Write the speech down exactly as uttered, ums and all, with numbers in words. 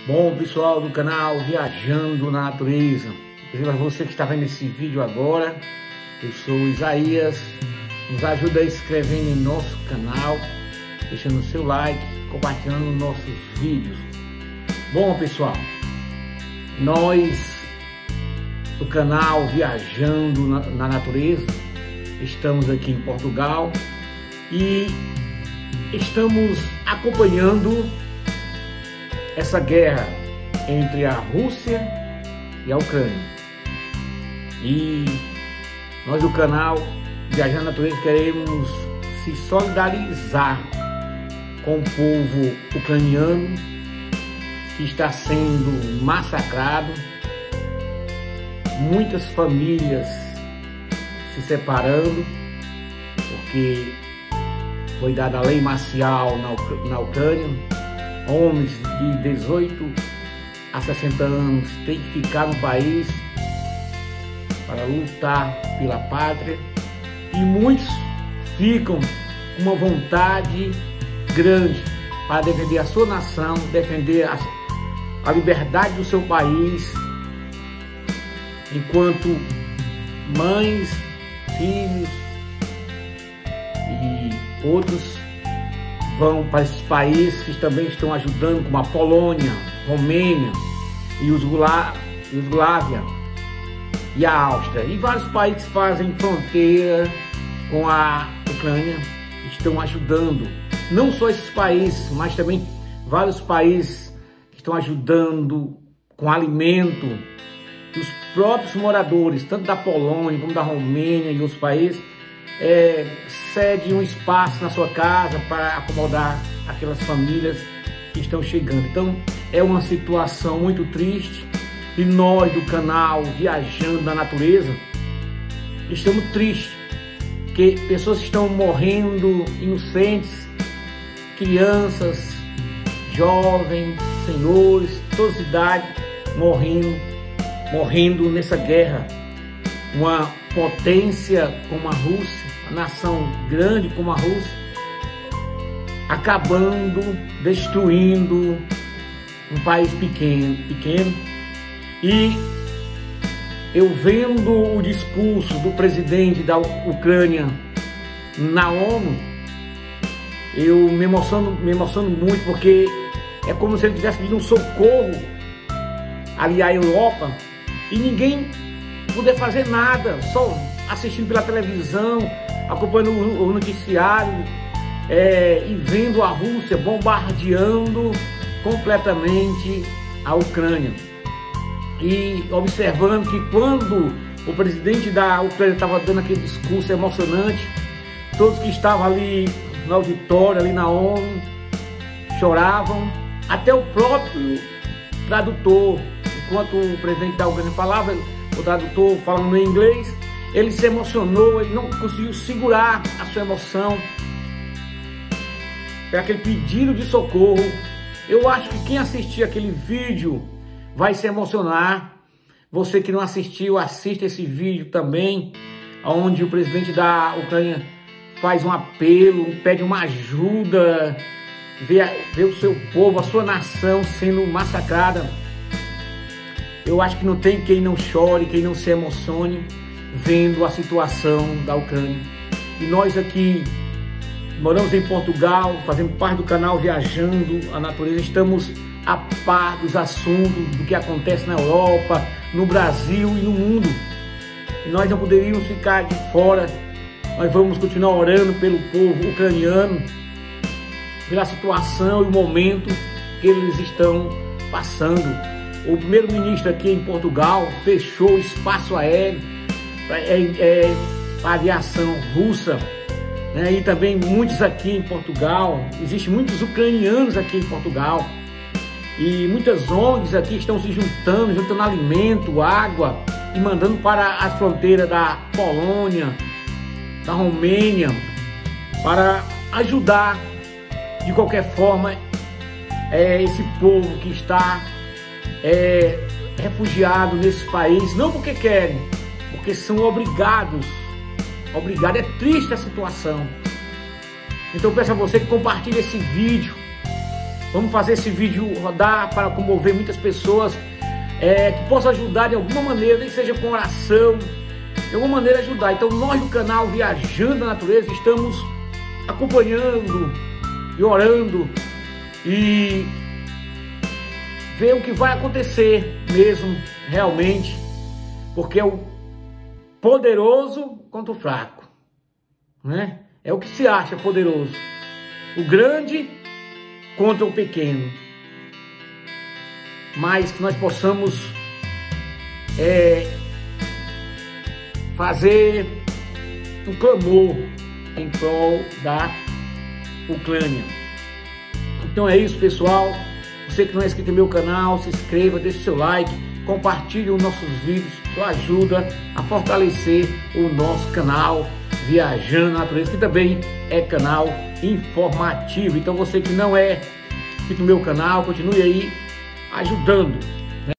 Bom, pessoal do canal Viajando na Natureza, para você que está vendo esse vídeo agora, eu sou Isaías. Nos ajuda a inscrever em nosso canal, deixando o seu like, compartilhando nossos vídeos. Bom, pessoal, nós do canal Viajando na, na Natureza estamos aqui em Portugal e estamos acompanhando essa guerra entre a Rússia e a Ucrânia. E nós do canal Viajando na Natureza queremos se solidarizar com o povo ucraniano que está sendo massacrado, muitas famílias se separando, porque foi dada a lei marcial na, Uc na Ucrânia. Homens de dezoito a sessenta anos têm que ficar no país para lutar pela pátria, e muitos ficam com uma vontade grande para defender a sua nação, defender a, a liberdade do seu país, enquanto mães, filhos e outros vão para esses países que também estão ajudando, como a Polônia, Romênia, Iugoslávia e a Áustria. E vários países que fazem fronteira com a Ucrânia estão ajudando. Não só esses países, mas também vários países que estão ajudando com alimento. Os próprios moradores, tanto da Polônia como da Romênia e outros países, É, cede um espaço na sua casa para acomodar aquelas famílias que estão chegando. Então é uma situação muito triste, e nós do canal Viajando na Natureza estamos tristes, porque pessoas estão morrendo inocentes, crianças, jovens, senhores, de todas as idades morrendo, morrendo nessa guerra. Uma potência como a Rússia, uma nação grande como a Rússia, acabando, destruindo um país pequeno, pequeno. E eu vendo o discurso do presidente da Ucrânia na ONU, eu me emociono, me emociono muito, porque é como se ele tivesse pedido um socorro ali à Europa e ninguém poder fazer nada, só assistindo pela televisão, acompanhando o noticiário, é, e vendo a Rússia bombardeando completamente a Ucrânia, e observando que quando o presidente da Ucrânia estava dando aquele discurso emocionante, todos que estavam ali no auditório, ali na ONU, choravam, até o próprio tradutor, enquanto o presidente da Ucrânia falava, o tradutor falando em inglês, ele se emocionou, ele não conseguiu segurar a sua emoção para aquele pedido de socorro. Eu acho que quem assistir aquele vídeo vai se emocionar. Você que não assistiu, assista esse vídeo também, onde o presidente da Ucrânia faz um apelo, pede uma ajuda, vê, vê o seu povo, a sua nação sendo massacrada. Eu acho que não tem quem não chore, quem não se emocione vendo a situação da Ucrânia. E nós aqui moramos em Portugal, fazemos parte do canal Viajando a Natureza, estamos a par dos assuntos, do que acontece na Europa, no Brasil e no mundo. E nós não poderíamos ficar de fora. Nós vamos continuar orando pelo povo ucraniano, pela situação e o momento que eles estão passando. O primeiro-ministro aqui em Portugal fechou o espaço aéreo para é, é, a aviação russa, né? E também muitos aqui em Portugal, existem muitos ucranianos aqui em Portugal, e muitas O N Gs aqui estão se juntando, juntando alimento, água, e mandando para a fronteira da Polônia, da Romênia, para ajudar de qualquer forma é, esse povo que está É, refugiado nesse país, não porque querem, porque são obrigados. Obrigado, é triste a situação. Então eu peço a você que compartilhe esse vídeo, Vamos fazer esse vídeo rodar para comover muitas pessoas, é, que possa ajudar de alguma maneira, nem que seja com oração, de alguma maneira ajudar. Então nós do canal Viajando na Natureza estamos acompanhando e orando e ver o que vai acontecer mesmo, realmente, porque é o poderoso contra o fraco, né? É o que se acha poderoso, o grande contra o pequeno. Mas que nós possamos é, fazer um clamor em prol da Ucrânia. Então é isso, pessoal. Você que não é inscrito no meu canal, se inscreva, deixe seu like, compartilhe os nossos vídeos, isso ajuda a fortalecer o nosso canal Viajando na Natureza, que também é canal informativo. Então você que não é inscrito no meu canal, continue aí ajudando